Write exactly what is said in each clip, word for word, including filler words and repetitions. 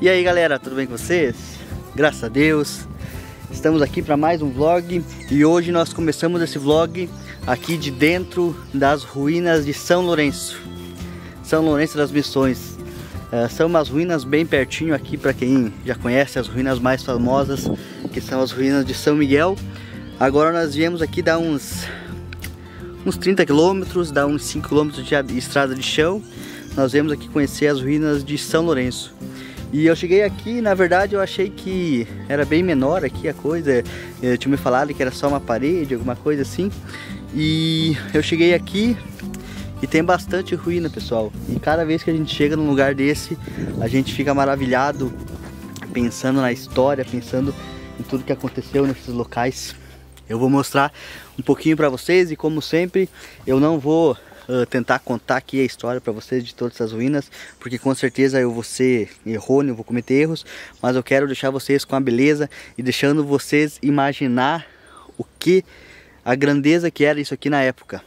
E aí galera, tudo bem com vocês? Graças a Deus. Estamos aqui para mais um vlog e hoje nós começamos esse vlog aqui de dentro das ruínas de São Lourenço. São Lourenço das Missões. Uh, são umas ruínas bem pertinho aqui, para quem já conhece as ruínas mais famosas, que são as ruínas de São Miguel. Agora nós viemos aqui dar uns, uns trinta quilômetros, dar uns cinco quilômetros de estrada de chão. Nós viemos aqui conhecer as ruínas de São Lourenço. E eu cheguei aqui, na verdade eu achei que era bem menor aqui a coisa. Eu tinha me falado que era só uma parede, alguma coisa assim. E eu cheguei aqui e tem bastante ruína, pessoal. E cada vez que a gente chega num lugar desse, a gente fica maravilhado, pensando na história, pensando em tudo que aconteceu nesses locais. Eu vou mostrar um pouquinho para vocês e, como sempre, eu não vou Uh, tentar contar aqui a história para vocês de todas essas ruínas, porque com certeza eu vou ser errôneo, vou cometer erros, mas eu quero deixar vocês com a beleza e deixando vocês imaginar o que, a grandeza que era isso aqui na época.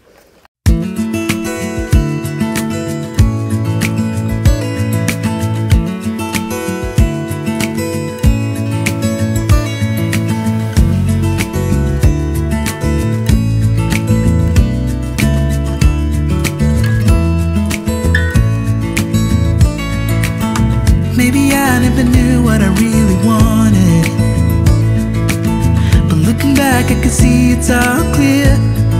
Maybe I never knew what I really wanted, but looking back I can see it's all clear.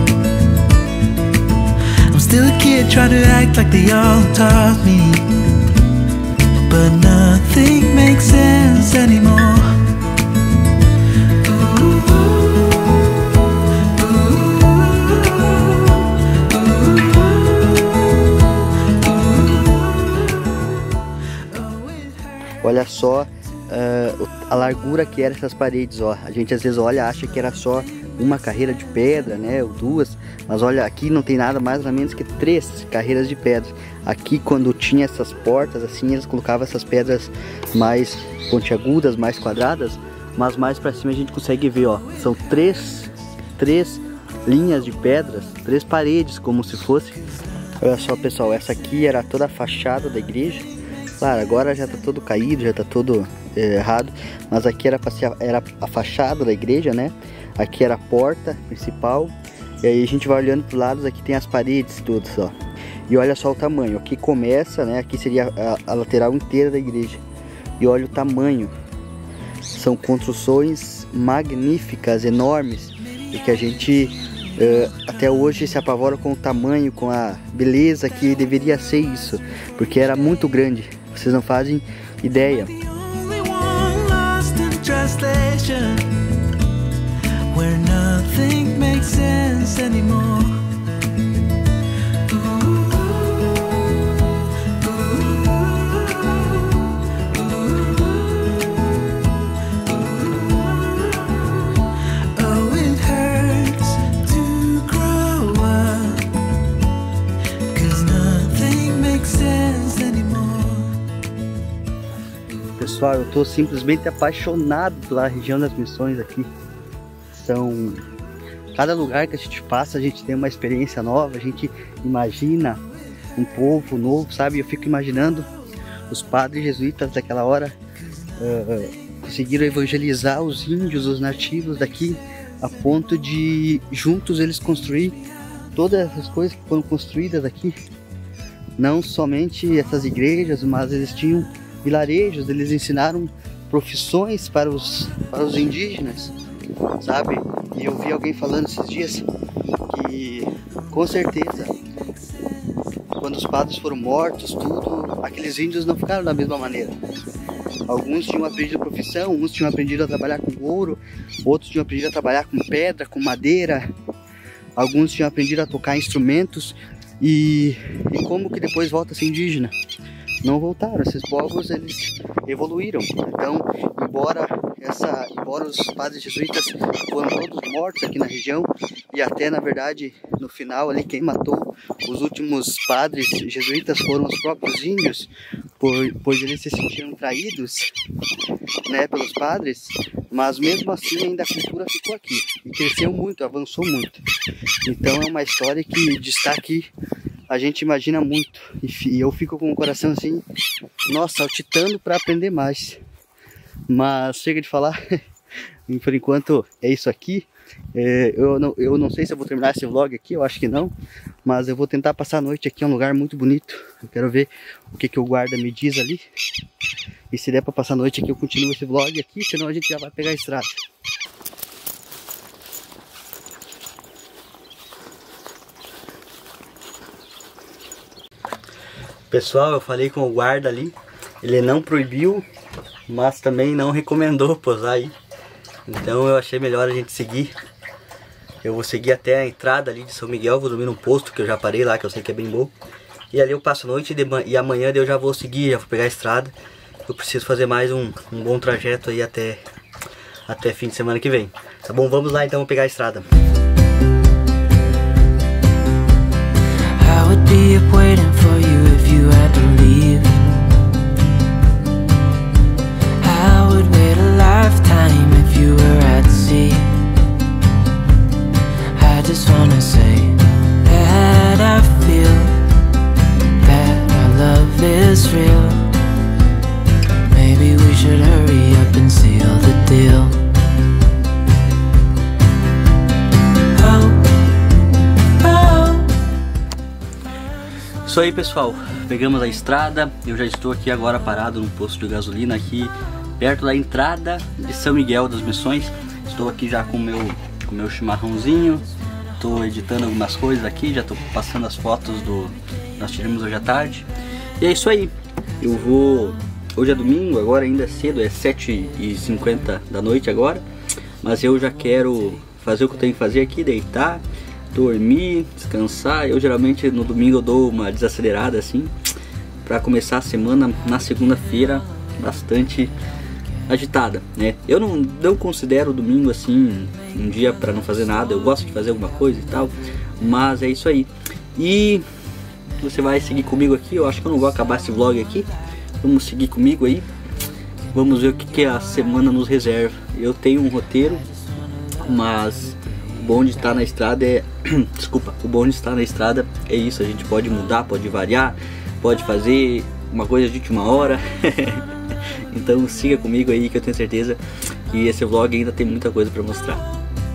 I'm still a kid trying to act like they all taught me, but nothing makes sense anymore. Olha só uh, a largura que eram essas paredes, ó. A gente às vezes olha e acha que era só uma carreira de pedra, né, ou duas. Mas olha, aqui não tem nada mais ou menos que três carreiras de pedra. Aqui, quando tinha essas portas, assim, eles colocavam essas pedras mais pontiagudas, mais quadradas. Mas mais pra cima a gente consegue ver, ó, são três, três linhas de pedras, três paredes, como se fosse. Olha só, pessoal, essa aqui era toda a fachada da igreja. Claro, agora já está todo caído, já está todo é, errado, mas aqui era, era a fachada da igreja, né? Aqui era a porta principal, e aí a gente vai olhando para os lados, aqui tem as paredes todas, ó. E olha só o tamanho, aqui começa, né? Aqui seria a, a lateral inteira da igreja. E olha o tamanho, são construções magníficas, enormes, e que a gente uh, até hoje se apavora com o tamanho, com a beleza que deveria ser isso, porque era muito grande. Vocês não fazem ideia. Pessoal, eu estou simplesmente apaixonado pela região das Missões aqui. São... Cada lugar que a gente passa, a gente tem uma experiência nova, a gente imagina um povo novo, sabe? Eu fico imaginando os padres jesuítas daquela hora uh, conseguiram evangelizar os índios, os nativos daqui, a ponto de juntos eles construir todas essas coisas que foram construídas aqui. Não somente essas igrejas, mas eles tinham vilarejos, eles ensinaram profissões para os, para os indígenas, sabe? E eu vi alguém falando esses dias que, com certeza, quando os padres foram mortos, tudo, aqueles índios não ficaram da mesma maneira. Alguns tinham aprendido a profissão, uns tinham aprendido a trabalhar com ouro, outros tinham aprendido a trabalhar com pedra, com madeira, alguns tinham aprendido a tocar instrumentos. E, e como que depois volta a ser indígena? Não voltaram, esses povos eles evoluíram. Então, embora, essa, embora os padres jesuítas foram todos mortos aqui na região, e até na verdade no final ali quem matou os últimos padres jesuítas foram os próprios índios, por, pois eles se sentiram traídos, né, pelos padres, mas mesmo assim ainda a cultura ficou aqui e cresceu muito, avançou muito. Então é uma história que está aqui a gente imagina muito. E eu fico com o coração assim, nossa, saltitando para aprender mais. Mas chega de falar. Por enquanto é isso aqui. É, eu, não, eu não sei se eu vou terminar esse vlog aqui, eu acho que não. Mas eu vou tentar passar a noite aqui, é um lugar muito bonito. Eu quero ver o que, que o guarda me diz ali. E se der para passar a noite aqui, eu continuo esse vlog aqui, senão a gente já vai pegar a estrada. Pessoal, eu falei com o guarda ali, ele não proibiu, mas também não recomendou posar aí. Então eu achei melhor a gente seguir. Eu vou seguir até a entrada ali de São Miguel, vou dormir num posto que eu já parei lá, que eu sei que é bem bom. E ali eu passo a noite e amanhã eu já vou seguir, já vou pegar a estrada. Eu preciso fazer mais um, um bom trajeto aí até, até fim de semana que vem. Tá bom? Vamos lá então pegar a estrada. Isso aí, pessoal, pegamos a estrada. Eu já estou aqui agora parado no posto de gasolina aqui perto da entrada de São Miguel das Missões. Estou aqui já com o meu, com meu chimarrãozinho. Estou editando algumas coisas aqui, já estou passando as fotos do nós tiramos hoje à tarde. E é isso aí, eu vou... Hoje é domingo, agora ainda é cedo, é sete e cinquenta da noite agora. Mas eu já quero fazer o que eu tenho que fazer aqui, deitar, dormir, descansar. Eu geralmente no domingo eu dou uma desacelerada assim, para começar a semana na segunda-feira bastante agitada, né? Eu não, não considero o domingo assim um dia para não fazer nada. Eu gosto de fazer alguma coisa e tal, mas é isso aí. E você vai seguir comigo aqui. Eu acho que eu não vou acabar esse vlog aqui. Vamos seguir comigo aí. Vamos ver o que, que a semana nos reserva. Eu tenho um roteiro, mas o bom de estar na estrada é... Desculpa, o bom de estar na estrada é isso. A gente pode mudar, pode variar, pode fazer uma coisa de última hora. Então siga comigo aí que eu tenho certeza que esse vlog ainda tem muita coisa para mostrar.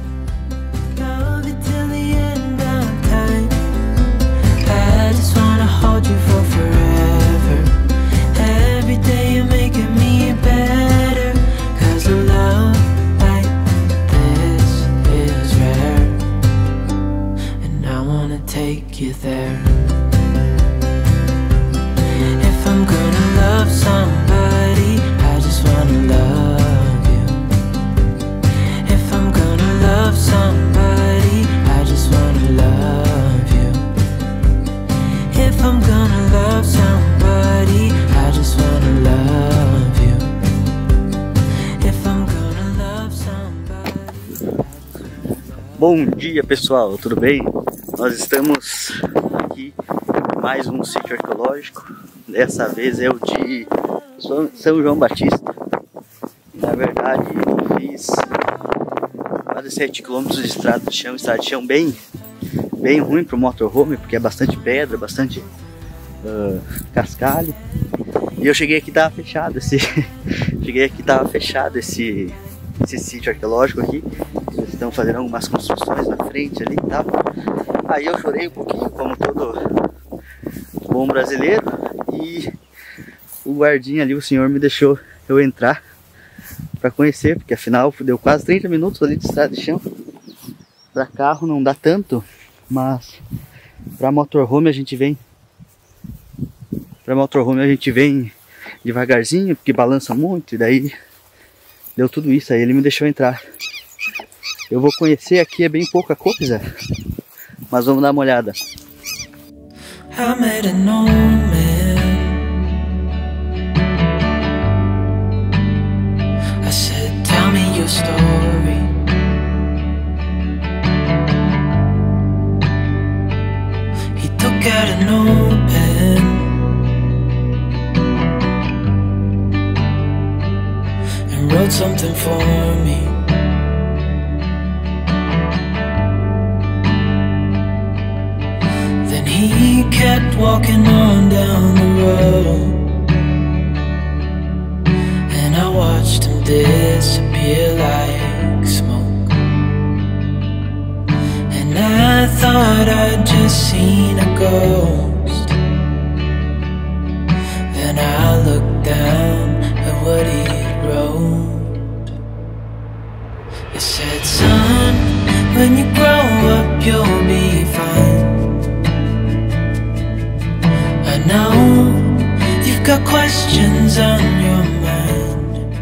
Bom dia, pessoal, tudo bem? Nós estamos aqui em mais um sítio arqueológico. Dessa vez é o de São João Batista. Na verdade eu fiz quase sete quilômetros de estrada de chão, estrada de chão bem, bem ruim para o motorhome, porque é bastante pedra, bastante uh, cascalho. E eu cheguei aqui e tava fechado esse, cheguei aqui e tava fechado esse, esse sítio arqueológico aqui. Eles estão fazendo algumas construções na frente ali e tal. Aí eu chorei um pouquinho, como todo bom brasileiro, e o guardinha ali, o senhor, me deixou eu entrar para conhecer, porque afinal deu quase trinta minutos ali de estrada de chão. Para carro não dá tanto, mas para motorhome a gente vem para motorhome a gente vem devagarzinho, porque balança muito, e daí deu tudo isso. Aí ele me deixou entrar. Eu vou conhecer aqui, é bem pouca coisa, mas vamos dar uma olhada. I met an old man. I said, tell me your story. He took out an old pen and wrote something for me. He he kept walking on down the road, and I watched him disappear like smoke. And I thought I'd just seen a ghost. Then I looked down at what he wrote. It said, son, when you grow up you'll be fine. I know you've got questions on your mind.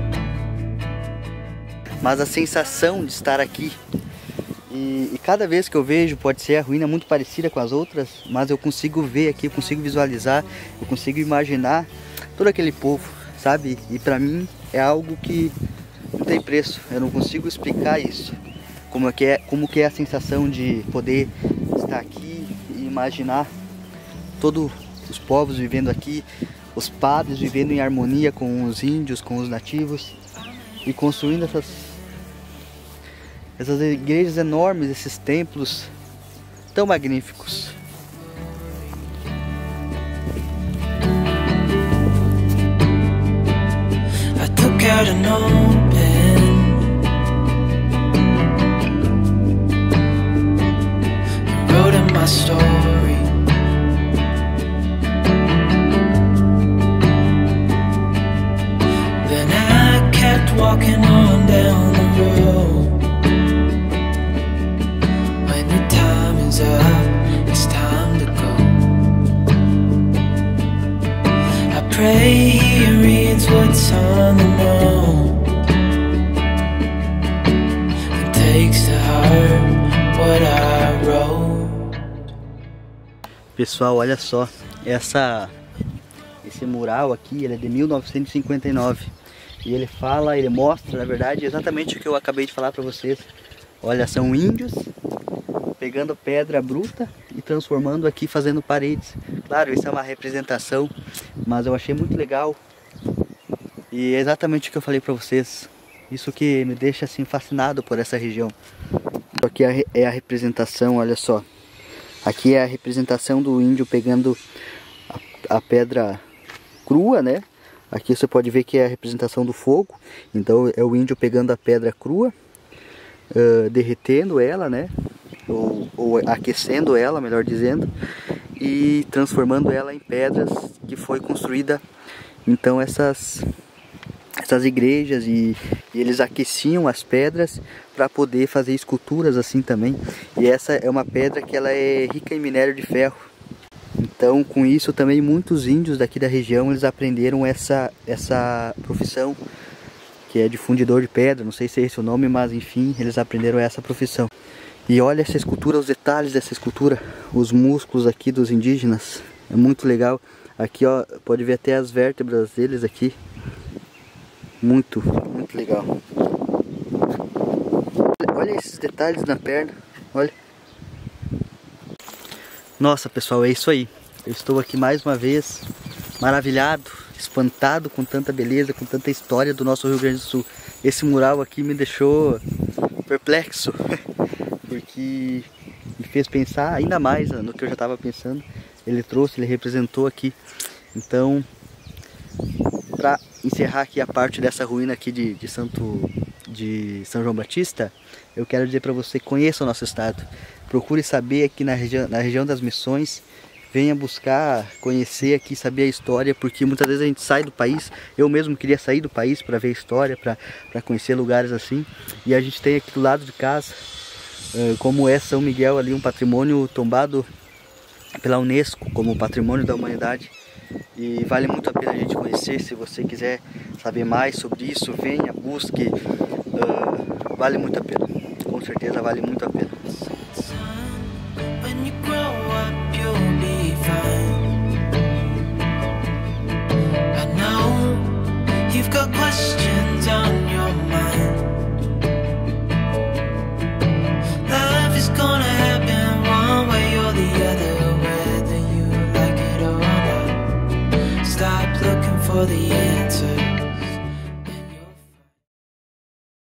Mas a sensação de estar aqui, e, e cada vez que eu vejo, pode ser a ruína muito parecida com as outras, mas eu consigo ver aqui, eu consigo visualizar, eu consigo imaginar todo aquele povo, sabe? E pra mim é algo que não tem preço, eu não consigo explicar isso. Como é que é, como que é a sensação de poder estar aqui e imaginar todos os povos vivendo aqui, os padres vivendo em harmonia com os índios, com os nativos, e construindo essas, essas igrejas enormes, esses templos tão magníficos. I took out a notepad, wrote in my story. Then I kept walking on down the road. When your time is up, it's time to go. I pray he reads what's on the note and takes to heart what I wrote. Pessoal, olha só, essa, esse mural aqui, ele é de mil novecentos e cinquenta e nove e ele fala, ele mostra, na verdade, exatamente o que eu acabei de falar para vocês. Olha, são índios pegando pedra bruta e transformando aqui, fazendo paredes. Claro, isso é uma representação, mas eu achei muito legal e é exatamente o que eu falei para vocês. Isso que me deixa assim fascinado por essa região. Aqui é a representação, olha só. Aqui é a representação do índio pegando a, a pedra crua, né? Aqui você pode ver que é a representação do fogo. Então é o índio pegando a pedra crua, uh, derretendo ela, né? Ou, ou aquecendo ela, melhor dizendo, e transformando ela em pedras que foi construída. Então essas, essas igrejas, e, e eles aqueciam as pedras para poder fazer esculturas assim também. E essa é uma pedra que ela é rica em minério de ferro. Então com isso também muitos índios daqui da região, eles aprenderam essa, essa profissão, que é de fundidor de pedra. Não sei se é esse o nome, mas enfim, eles aprenderam essa profissão. E olha essa escultura, os detalhes dessa escultura, os músculos aqui dos indígenas, é muito legal. Aqui ó, pode ver até as vértebras deles aqui, muito, muito legal. Olha esses detalhes na perna, olha. Nossa pessoal, é isso aí. Eu estou aqui mais uma vez, maravilhado, espantado com tanta beleza, com tanta história do nosso Rio Grande do Sul. Esse mural aqui me deixou perplexo, porque me fez pensar ainda mais no que eu já estava pensando. Ele trouxe, ele representou aqui. Então, para encerrar aqui a parte dessa ruína aqui de, de Santo de São João Batista, eu quero dizer para você, conheça o nosso estado. Procure saber aqui na região, na região das Missões. Venha buscar conhecer aqui, saber a história, porque muitas vezes a gente sai do país. Eu mesmo queria sair do país para ver a história, para conhecer lugares assim. E a gente tem aqui do lado de casa, como é São Miguel ali, um patrimônio tombado pela Unesco como Patrimônio da Humanidade. E vale muito a pena a gente conhecer. Se você quiser saber mais sobre isso, venha, busque. Uh, vale muito a pena, com certeza vale muito a pena. For the